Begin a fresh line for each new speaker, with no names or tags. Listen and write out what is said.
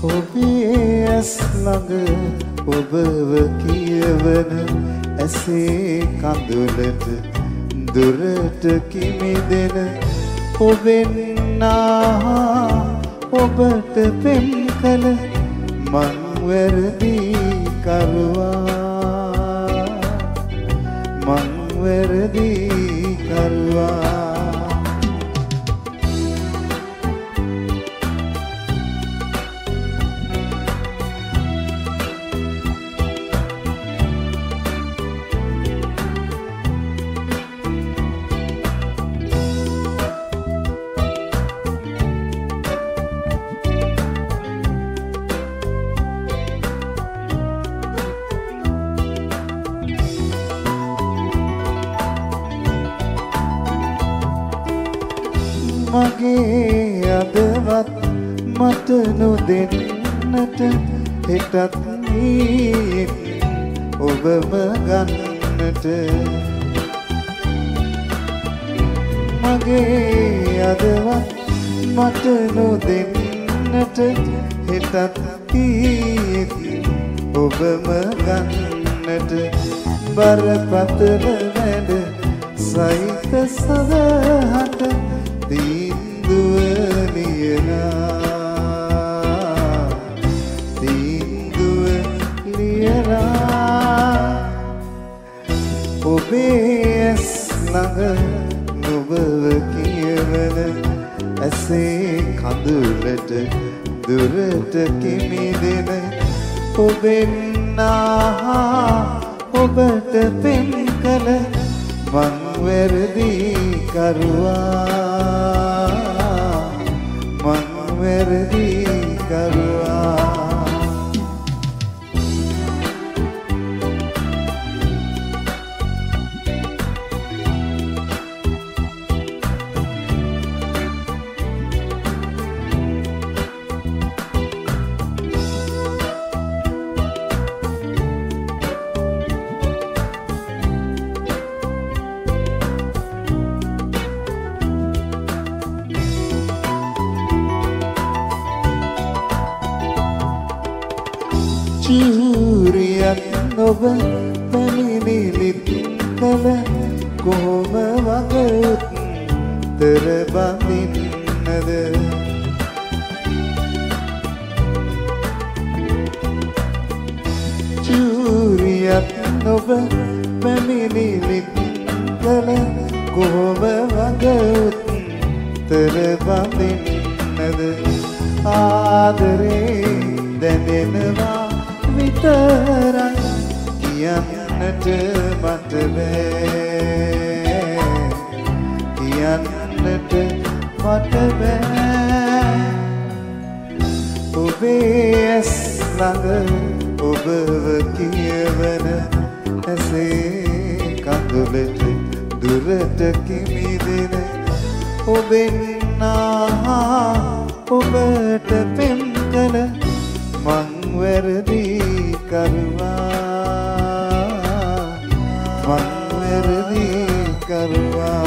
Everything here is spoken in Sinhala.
ඔබේ ඇස් ළඟ ඔබව කියවන ඇසේ කඳුලට දුරට කිමිදෙන ඔබෙන් ඔබට පෙම් කළ මං වැරදි කරුවා මං වැරදි කරුවා මගේ අදවත් මට නොදෙන්නට හෙටත් නීත් ඔබම ගන්නට මගේ අදවත් මට නොදෙන්නට හෙටත් නීත් ඔබම ගන්නට බරපතල වැඩ සහිත සදහට තීන්දුව ලියලා ඔබේ ඇස් ළඟ නොබව කියවන ඇසේ කඳුලට දුරට කිමිදෙන ඔබෙන් ඔබට පෙම් කළ මං වැරදි කරුවා මං වැරදි කරුවා චූරියක් ඔබ පැමිණිලිත් කළ කොහොම වග උත්තර බඳින්නද චූරියක් ඔබ පැමිණිලිත් කළ කොහොම වග උත්තර බඳින්නද ආදරේ දැනෙනවා විතරයි කියන්නට මට බෑ කියන්නට මට බෑ ඔබේ ඇස් ළඟ ඔබව කියවන ඇසේ කඳුලට දුරට කිමිදෙන ඔබෙන් ඔබට පෙම් කළ මං වැරදි කරුවා මං වැරදි කරුවා